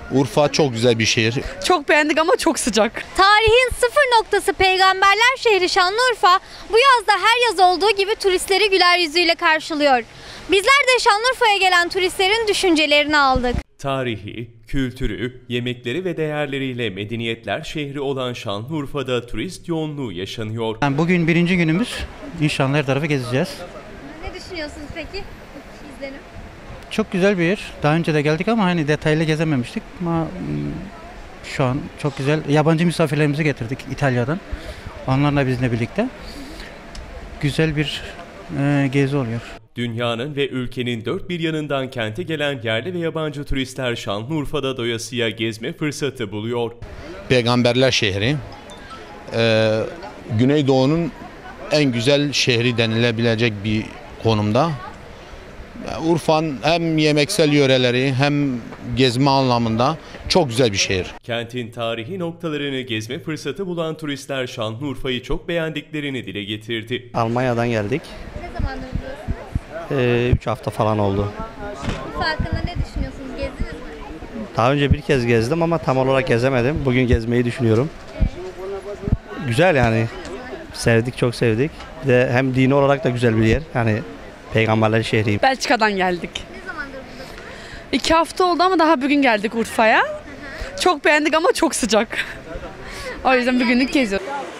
Urfa çok güzel bir şehir. Çok beğendik ama çok sıcak. Tarihin sıfır noktası Peygamberler şehri Şanlıurfa bu yazda her yaz olduğu gibi turistleri güler yüzüyle karşılıyor. Bizler de Şanlıurfa'ya gelen turistlerin düşüncelerini aldık. Tarihi, kültürü, yemekleri ve değerleriyle medeniyetler şehri olan Şanlıurfa'da turist yoğunluğu yaşanıyor. Yani bugün birinci günümüz. İnşallah her tarafı gezeceğiz. Ne düşünüyorsunuz peki? İzlenim. Çok güzel bir yer. Daha önce de geldik ama hani detaylı gezememiştik. Ama şu an çok güzel. Yabancı misafirlerimizi getirdik İtalya'dan. Onlarla bizimle birlikte. Güzel bir gezi oluyor. Dünyanın ve ülkenin dört bir yanından kente gelen yerli ve yabancı turistler Şanlıurfa'da doyasıya gezme fırsatı buluyor. Peygamberler şehri. Güneydoğu'nun en güzel şehri denilebilecek bir konumda. Urfa'nın hem yemeksel yöreleri hem gezme anlamında çok güzel bir şehir. Kentin tarihi noktalarını gezme fırsatı bulan turistler Şanlıurfa'yı çok beğendiklerini dile getirdi. Almanya'dan geldik. Ne zamandır buradasınız? 3 hafta falan oldu. Urfa hakkında ne düşünüyorsunuz? Gezdiniz mi? Daha önce bir kez gezdim ama tam olarak gezemedim. Bugün gezmeyi düşünüyorum. Güzel yani. Sevdik, çok sevdik. Bir de hem dini olarak da güzel bir yer. Yani Peygamberler şehri. Belçika'dan geldik. Ne zamandır buradasınız? 2 hafta oldu ama daha bugün geldik Urfa'ya. Çok beğendik ama çok sıcak. O yüzden bugünlük geziyoruz.